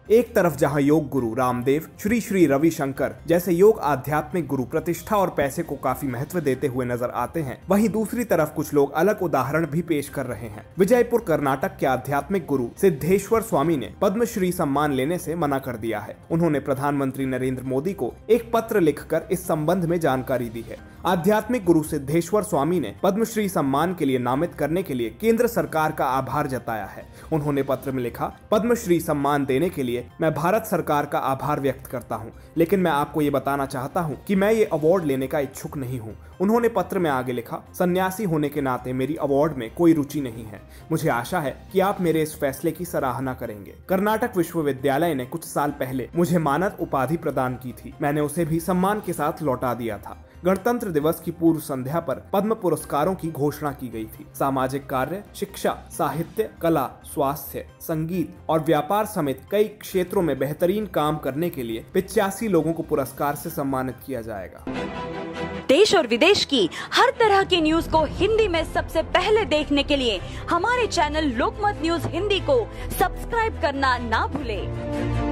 एक तरफ जहां योग गुरु रामदेव, श्री श्री रविशंकर जैसे योग आध्यात्मिक गुरु प्रतिष्ठा और पैसे को काफी महत्व देते हुए नजर आते हैं, वहीं दूसरी तरफ कुछ लोग अलग उदाहरण भी पेश कर रहे हैं। विजयपुर कर्नाटक के आध्यात्मिक गुरु सिद्धेश्वर स्वामी ने पद्मश्री सम्मान लेने से मना कर दिया है। उन्होंने प्रधानमंत्री नरेंद्र मोदी को एक पत्र लिखकर इस संबंध में जानकारी दी है। आध्यात्मिक गुरु सिद्धेश्वर स्वामी ने पद्मश्री सम्मान के लिए नामित करने के लिए केंद्र सरकार का आभार जताया है। उन्होंने पत्र में लिखा, पद्मश्री सम्मान देने के लिए मैं भारत सरकार का आभार व्यक्त करता हूं, लेकिन मैं आपको ये बताना चाहता हूं कि मैं ये अवार्ड लेने का इच्छुक नहीं हूं। उन्होंने पत्र में आगे लिखा, सन्यासी होने के नाते मेरी अवार्ड में कोई रुचि नहीं है। मुझे आशा है कि आप मेरे इस फैसले की सराहना करेंगे। कर्नाटक विश्वविद्यालय ने कुछ साल पहले मुझे मानद उपाधि प्रदान की थी। मैंने उसे भी सम्मान के साथ लौटा दिया था। गणतंत्र दिवस की पूर्व संध्या पर पद्म पुरस्कारों की घोषणा की गई थी। सामाजिक कार्य, शिक्षा, साहित्य, कला, स्वास्थ्य, संगीत और व्यापार समेत कई क्षेत्रों में बेहतरीन काम करने के लिए 85 लोगों को पुरस्कार से सम्मानित किया जाएगा। देश और विदेश की हर तरह की न्यूज को हिंदी में सबसे पहले देखने के लिए हमारे चैनल लोकमत न्यूज हिंदी को सब्सक्राइब करना ना भूलें।